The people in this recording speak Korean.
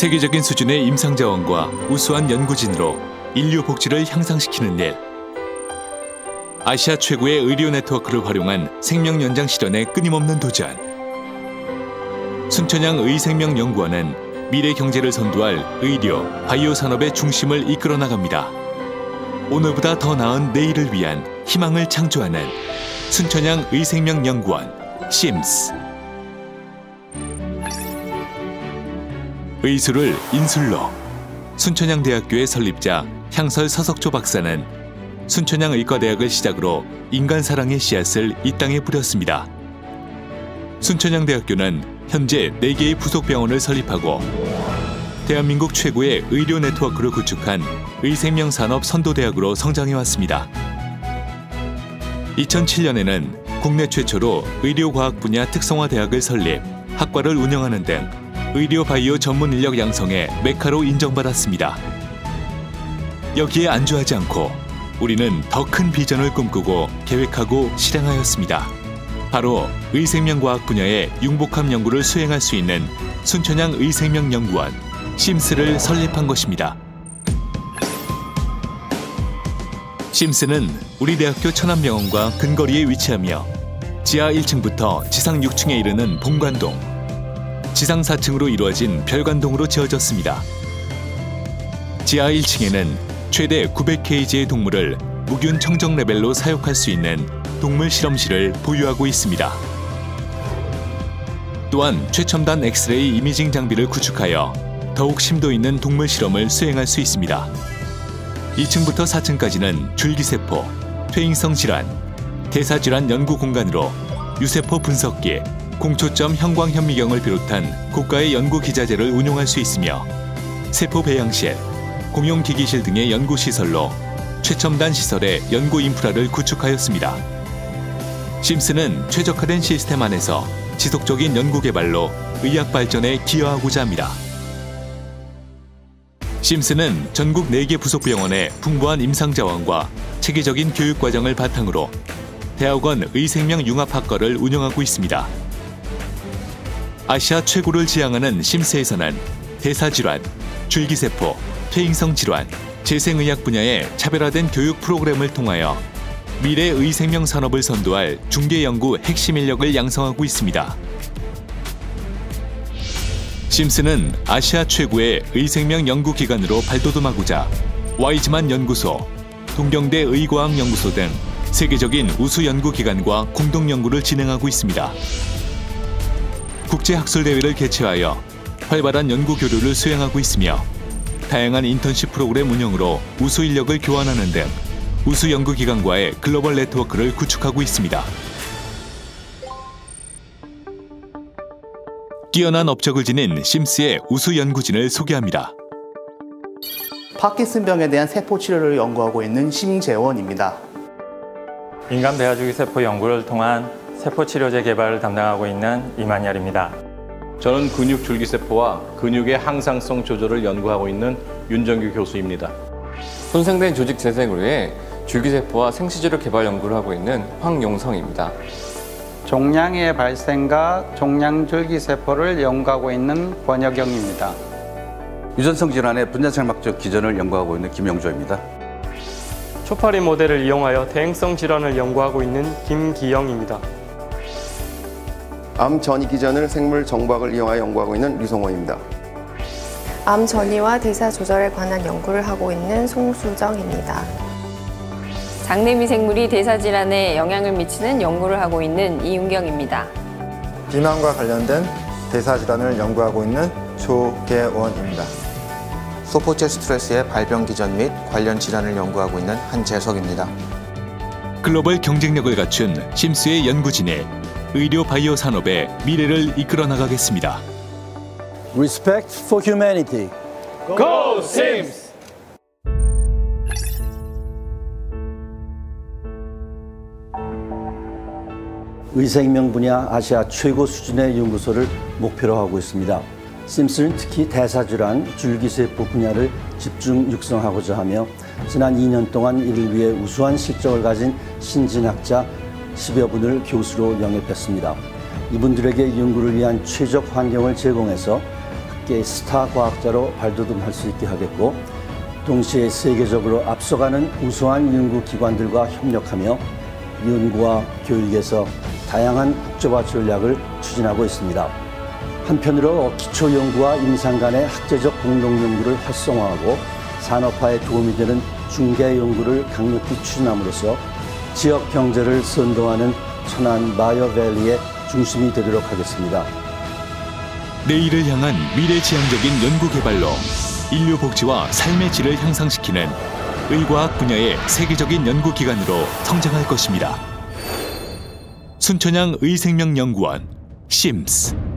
세계적인 수준의 임상자원과 우수한 연구진으로 인류 복지를 향상시키는 일. 아시아 최고의 의료 네트워크를 활용한 생명 연장 실현에 끊임없는 도전. 순천향 의생명연구원은 미래 경제를 선도할 의료, 바이오 산업의 중심을 이끌어 나갑니다. 오늘보다 더 나은 내일을 위한 희망을 창조하는 순천향 의생명연구원 심스. 의술을 인술로. 순천향대학교의 설립자 향설 서석조 박사는 순천향의과대학을 시작으로 인간 사랑의 씨앗을 이 땅에 뿌렸습니다. 순천향대학교는 현재 4개의 부속병원을 설립하고 대한민국 최고의 의료 네트워크를 구축한 의생명산업 선도대학으로 성장해왔습니다. 2007년에는 국내 최초로 의료과학 분야 특성화 대학을 설립, 학과를 운영하는 등 의료 바이오 전문 인력 양성의 메카로 인정받았습니다. 여기에 안주하지 않고 우리는 더 큰 비전을 꿈꾸고 계획하고 실행하였습니다. 바로 의생명과학 분야의 융복합 연구를 수행할 수 있는 순천향 의생명연구원 심스를 설립한 것입니다. 심스는 우리 대학교 천안병원과 근거리에 위치하며 지하 1층부터 지상 6층에 이르는 본관동, 지상 4층으로 이루어진 별관동으로 지어졌습니다. 지하 1층에는 최대 900kg의 동물을 무균 청정 레벨로 사육할 수 있는 동물 실험실을 보유하고 있습니다. 또한 최첨단 엑스레이 이미징 장비를 구축하여 더욱 심도 있는 동물 실험을 수행할 수 있습니다. 2층부터 4층까지는 줄기세포, 퇴행성 질환, 대사질환 연구 공간으로 유세포 분석기, 공초점 형광현미경을 비롯한 고가의 연구 기자재를 운용할 수 있으며 세포 배양실, 공용기기실 등의 연구시설로 최첨단 시설의 연구 인프라를 구축하였습니다. 심스는 최적화된 시스템 안에서 지속적인 연구 개발로 의학 발전에 기여하고자 합니다. 심스는 전국 4개 부속병원의 풍부한 임상자원과 체계적인 교육과정을 바탕으로 대학원 의생명융합학과를 운영하고 있습니다. 아시아 최고를 지향하는 심스에서는 대사질환, 줄기세포, 퇴행성 질환, 재생의학 분야의 차별화된 교육 프로그램을 통하여 미래 의생명 산업을 선도할 중개연구 핵심 인력을 양성하고 있습니다. 심스는 아시아 최고의 의생명 연구기관으로 발돋움하고자 와이즈만 연구소, 동경대 의과학연구소 등 세계적인 우수 연구기관과 공동 연구를 진행하고 있습니다. 국제학술대회를 개최하여 활발한 연구 교류를 수행하고 있으며 다양한 인턴십 프로그램 운영으로 우수 인력을 교환하는 등 우수 연구기관과의 글로벌 네트워크를 구축하고 있습니다. 뛰어난 업적을 지닌 심스의 우수 연구진을 소개합니다. 파킨슨병에 대한 세포 치료를 연구하고 있는 심재원입니다. 인간 배아주기 세포 연구를 통한 세포 치료제 개발을 담당하고 있는 이만열입니다. 저는 근육 줄기세포와 근육의 항상성 조절을 연구하고 있는 윤정규 교수입니다. 손상된 조직 재생을 위해 줄기세포와 생시제로 개발 연구를 하고 있는 황용성입니다. 종양의 발생과 종양줄기세포를 연구하고 있는 권혁영입니다. 유전성 질환의 분자철막적 기전을 연구하고 있는 김영조입니다. 초파리 모델을 이용하여 대행성 질환을 연구하고 있는 김기영입니다. 암 전이 기전을 생물 정박을 이용하여 연구하고 있는 류성호입니다. 암 전이와 대사 조절에 관한 연구를 하고 있는 송수정입니다. 장내 미생물이 대사 질환에 영향을 미치는 연구를 하고 있는 이윤경입니다. 비만과 관련된 대사 질환을 연구하고 있는 조계원입니다. 소포체 스트레스의 발병 기전 및 관련 질환을 연구하고 있는 한재석입니다. 글로벌 경쟁력을 갖춘 심스의 연구진이 의료 바이오 산업의 미래를 이끌어 나가겠습니다. Respect for humanity. Go Sims! 의생명 분야 아시아 최고 수준의 연구소를 목표로 하고 있습니다. 심스는 특히 대사질환, 줄기세포 분야를 집중 육성하고자 하며 지난 2년 동안 이를 위해 우수한 실적을 가진 신진학자 10여 분을 교수로 영입했습니다. 이분들에게 연구를 위한 최적 환경을 제공해서 업계의 스타 과학자로 발돋움할 수 있게 하겠고, 동시에 세계적으로 앞서가는 우수한 연구기관들과 협력하며 연구와 교육에서 다양한 국제화 전략을 추진하고 있습니다. 한편으로 기초연구와 임상 간의 학제적 공동연구를 활성화하고 산업화에 도움이 되는 중개연구를 강력히 추진함으로써 지역 경제를 선도하는 천안 바이오밸리의 중심이 되도록 하겠습니다. 내일을 향한 미래지향적인 연구개발로 인류 복지와 삶의 질을 향상시키는 의과학 분야의 세계적인 연구기관으로 성장할 것입니다. 순천향 의생명연구원 심스